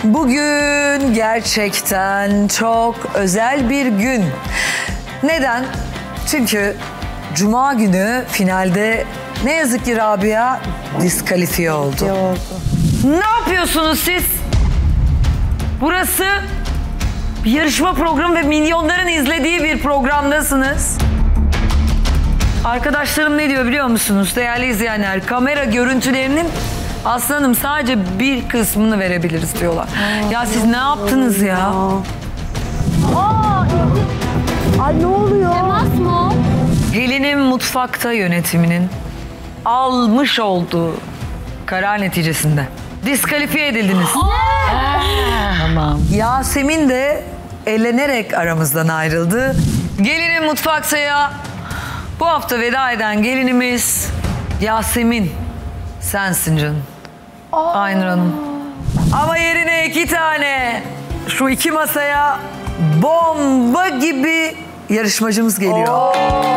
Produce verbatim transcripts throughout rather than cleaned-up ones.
Bugün gerçekten çok özel bir gün. Neden? Çünkü Cuma günü finalde ne yazık ki Rabia diskalifiye oldu. oldu. Ne yapıyorsunuz siz? Burası bir yarışma programı ve milyonların izlediği bir programdasınız. Arkadaşlarım ne diyor biliyor musunuz değerli izleyenler? Kamera görüntülerinin aslanım sadece bir kısmını verebiliriz diyorlar. Aa, ya siz ne yaptınız ya? Aa, ay ne oluyor? Temas mı? Gelinin mutfakta yönetiminin almış olduğu karar neticesinde diskalifiye edildiniz. Tamam. Yasemin de elenerek aramızdan ayrıldı. Gelinin mutfaktaya bu hafta veda eden gelinimiz Yasemin. Sensin canım. Aynur Hanım. Ama yerine iki tane şu iki masaya bomba gibi yarışmacımız geliyor.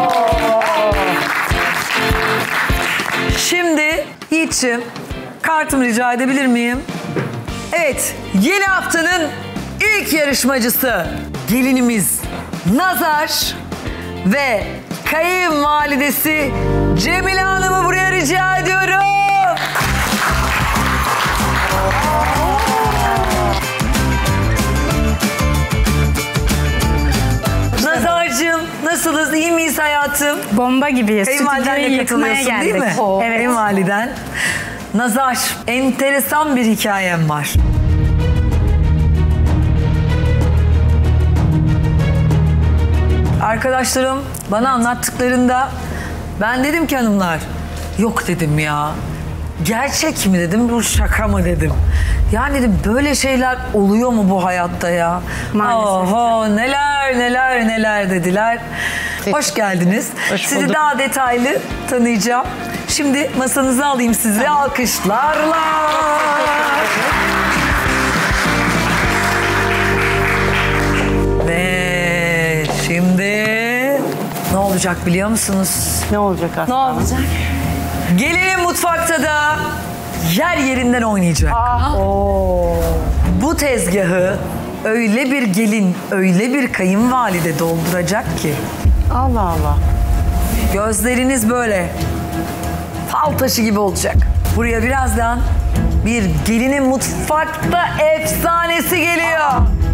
Şimdi Yiğit'ciğim kartımı rica edebilir miyim? Evet, yeni haftanın ilk yarışmacısı gelinimiz Nazar ve kayınvalidesi Cemile Hanım'ı buraya rica ediyorum. Nazar'cığım nasılız? İyi miyiz hayatım? Bomba gibiyiz. Kayınvalidenle katılıyorsun değil mi? Oh. Evet. Kayınvaliden. Nazar, enteresan bir hikayem var. Arkadaşlarım bana anlattıklarında ben dedim ki hanımlar, yok dedim ya. Gerçek mi dedim, bu şaka mı dedim. Yani dedim böyle şeyler oluyor mu bu hayatta ya? Maalesef. Oho neler neler neler dediler. Hoş geldiniz. Hoş Sizi bulduk. daha detaylı tanıyacağım. Şimdi masanıza alayım sizi alkışlarla. Ve şimdi ne olacak biliyor musunuz? Ne olacak aslında? Ne olacak? Gelinin mutfakta da yer yerinden oynayacak. Oo. Bu tezgahı öyle bir gelin, öyle bir kayınvalide dolduracak ki Allah Allah. gözleriniz böyle fal taşı gibi olacak. Buraya birazdan bir gelinin mutfakta efsanesi geliyor.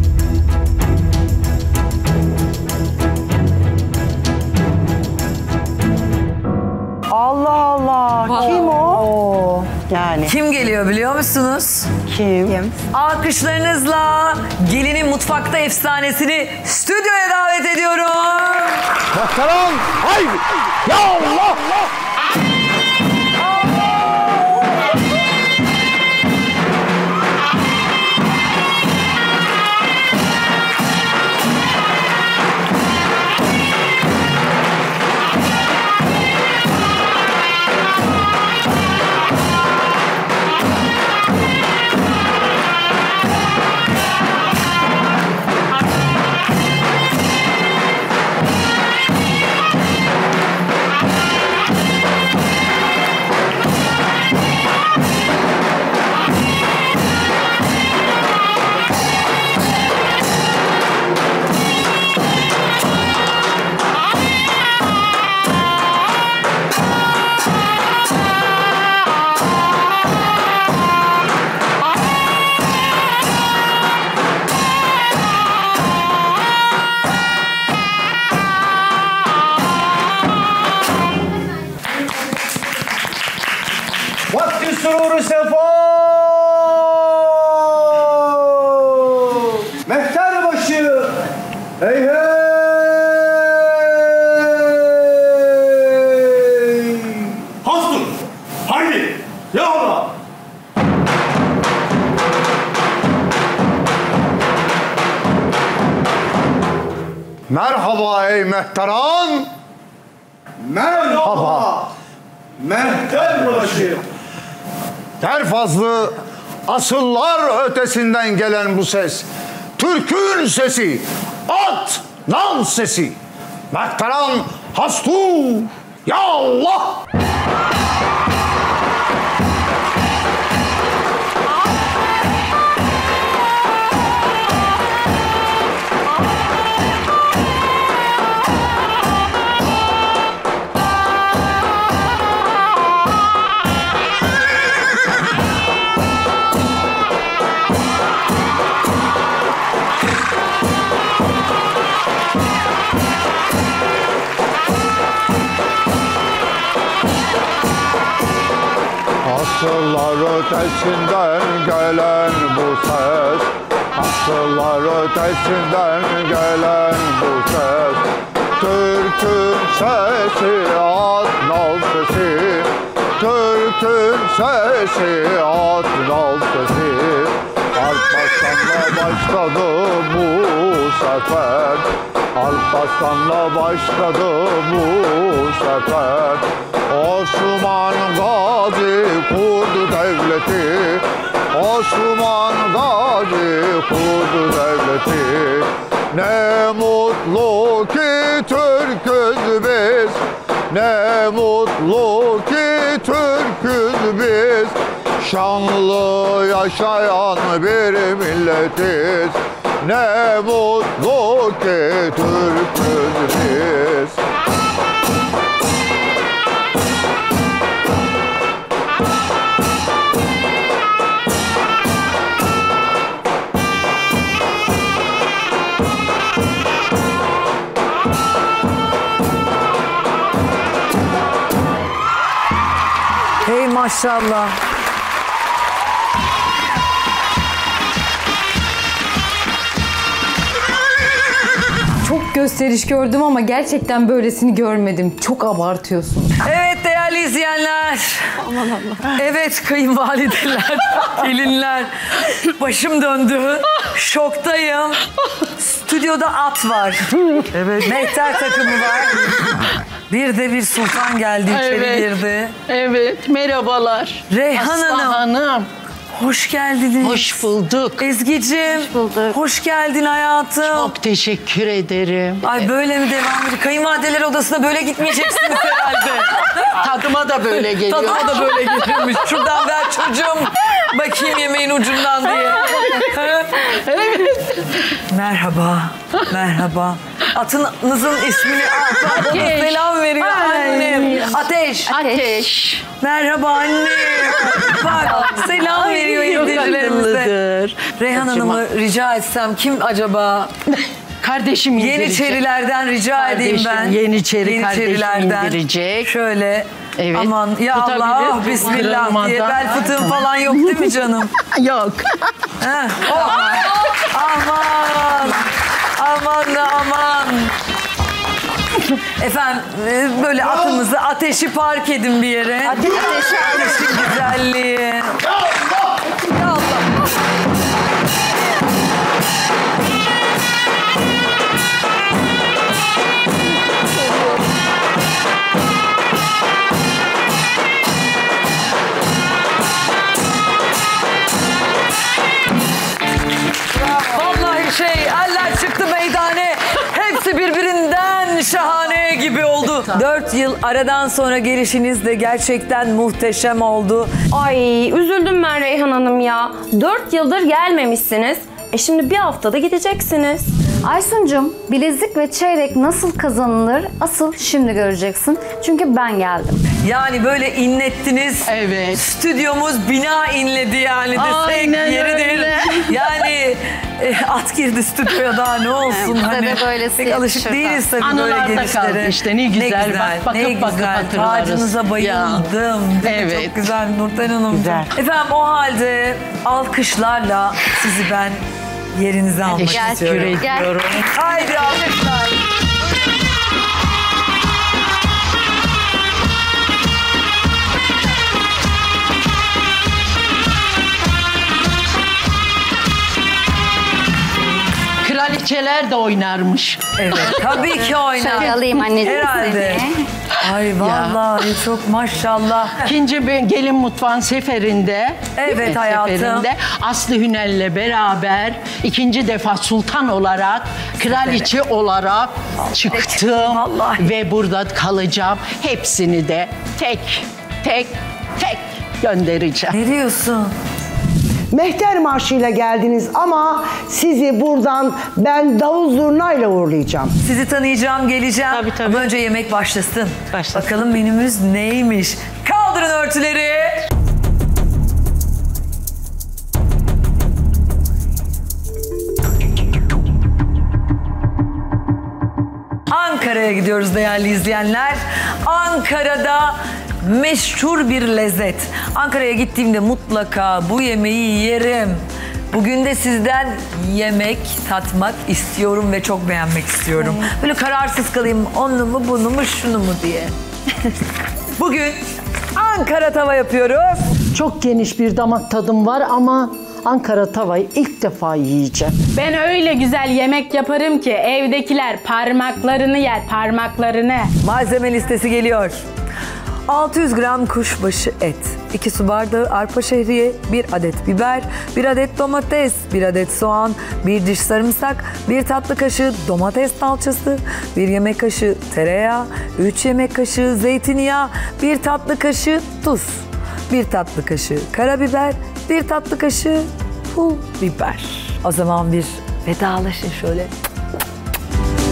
Allah Allah. Kim o? Yani Kim geliyor biliyor musunuz? kim? Kim? Alkışlarınızla gelinin mutfakta efsanesini stüdyoya davet ediyorum. Bakalım. Haydi. Ya Allah. Vakti sururu sefa. Mehterbaşı. Hey hey. Hastur! Haydi! Ya Allah! Merhaba ey mehteran. Merhaba. Mehterbaşı. Terfazlı asıllar ötesinden gelen bu ses. Türk'ün sesi. At nal sesi. Mehteran hastu. Ya Allah. Asırlar ötesinden gelen bu ses, asırlar ötesinden gelen bu ses. Türk'ün sesi, Adnan sesi, Türk'ün sesi, Adnan sesi. Alparslan'la başladı bu sefer, Alparslan'la başladı bu sefer. Osman Gazi kurdu devleti, Osman Gazi kurdu devleti. Ne mutlu ki Türk'üz biz, ne mutlu ki Türk'üz biz. Şanlı yaşayan bir milletiz, ne mutlu ki Türk'üz biz. Hey maşallah. Çok gösteriş gördüm ama gerçekten böylesini görmedim. Çok abartıyorsun. Evet değerli izleyenler. Aman Allah. Evet kayınvalideler, gelinler. Başım döndü. Şoktayım. Stüdyoda at var. Evet. Mehter takımı var. Bir de bir sultan geldi içeri Evet. girdi. Evet, merhabalar. Reyhan Aslı Hanım. Hanım. Hoş geldiniz. Hoş bulduk. Ezgi'cim. Hoş bulduk. Hoş geldin hayatım. Çok teşekkür ederim. Ay böyle mi devam ediyor? Kayınvalideler odasına böyle gitmeyeceksiniz herhalde. Tadıma da böyle geliyor. Tadıma da böyle gelirmiş. Şuradan ver çocuğum. Bakayım yemeğin ucundan diye. Evet. Merhaba. Merhaba. Atınızın ismini al. Bana Ateş. selam veriyor annem. Ateş. Ateş. Merhaba anne. Bak selam veriyor Çok izleyicilerimize. akıllıdır. Reyhan Hanım'ı rica etsem kim acaba? Kardeşim indirecek. Yeniçerilerden rica edeyim Kardeşim, ben. Yeniçeri kardeşim indirecek. Şöyle. Evet. Aman ya Tutabilir, Allah bu bismillah diye. kırılmadan. Bel fıtığım falan yok değil mi canım? Yok. Heh. Oh. Aman. Aman da aman. Efendim e, böyle atımızı ateşi park edin bir yere. Ateş, ateşin güzelliği. Ya Allah. Vallahi şey eller çıktı meydane. Hepsi birbirinden şahane gibi oldu. Dört yıl aradan sonra gelişiniz de gerçekten muhteşem oldu. Ay üzüldüm ben Reyhan Hanım ya. Dört yıldır gelmemişsiniz. E şimdi bir haftada gideceksiniz. Aysun'cum, bilezik ve çeyrek nasıl kazanılır asıl şimdi göreceksin. Çünkü ben geldim. Yani böyle inlettiniz. Evet. Stüdyomuz bina inledi yani desek Aynen yeridir. öyle. Yani e, at girdi stüdyoya daha ne olsun. Bize hani, de böylesi pek alışık şuradan. değiliz tabii böyle Anılarda gelişlere. kaldı işte, ne güzel. Bak, bakıp ne bakıp güzel. hatırlarız. Tacınıza bayıldım. Değil mi? Evet. Çok güzel Nurten Hanım. Güzel. Efendim o halde alkışlarla sizi ben yerinize almak Teşekkür istiyorum. ediyorum. Haydi alkışlar. Kraliçeler de oynarmış. Evet tabii ki oynar. Şöyle alayım anneciğim Herhalde. seni. Ay vallahi çok maşallah. İkinci bir gelin mutfağın seferinde, Evet hayatım. seferinde Aslı Hünel'le beraber ikinci defa sultan olarak, kraliçe olarak çıktım Vallahi. ve burada kalacağım. Hepsini de tek tek tek göndereceğim. Ne diyorsun? Mehter marşıyla geldiniz ama sizi buradan ben davul zurnayla uğurlayacağım. Sizi tanıyacağım, geleceğim. Tabii, tabii. Ama önce yemek başlasın. Başlasın. Bakalım menümüz neymiş? Kaldırın örtüleri. Ankara'ya gidiyoruz değerli izleyenler. Ankara'da meşhur bir lezzet. Ankara'ya gittiğimde mutlaka bu yemeği yerim. Bugün de sizden yemek tatmak istiyorum ve çok beğenmek istiyorum. Böyle kararsız kalayım, onu mu bunu mu şunu mu diye. Bugün Ankara tava yapıyoruz. Çok geniş bir damak tadım var ama Ankara tavayı ilk defa yiyeceğim. Ben öyle güzel yemek yaparım ki evdekiler parmaklarını yer, parmaklarını. Malzeme listesi geliyor. altı yüz gram kuşbaşı et, iki su bardağı arpa şehriye, bir adet biber, bir adet domates, bir adet soğan, bir diş sarımsak, bir tatlı kaşığı domates salçası, bir yemek kaşığı tereyağı, üç yemek kaşığı zeytinyağı, bir tatlı kaşığı tuz, bir tatlı kaşığı karabiber, bir tatlı kaşığı pul biber. O zaman bir vedalaşın şöyle.